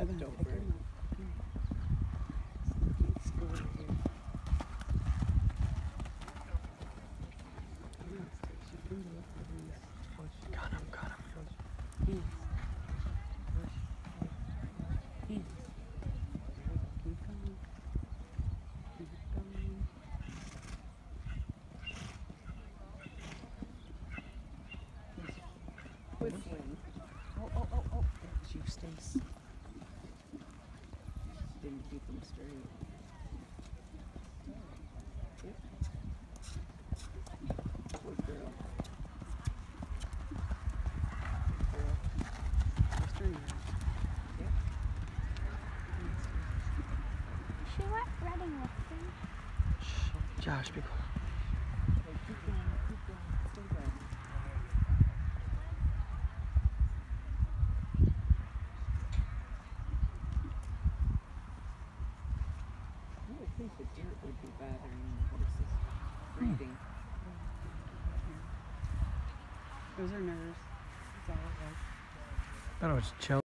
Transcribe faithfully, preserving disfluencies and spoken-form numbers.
tripped over it. Let's go over here. Got him, got him. Hands. Hands. Keep going. Keep going. Whistling. Oh, oh, oh, oh. Eustace. Didn't keep him straight. Yep. Good girl. Good girl. Just turn around. Yep. She went running with me. Shh. Josh, be quiet. Okay, keep going, keep going, stay going. I would think the dirt would be bothering the horses. Breathing. Those are nerves. That's all it was. I thought it was chill.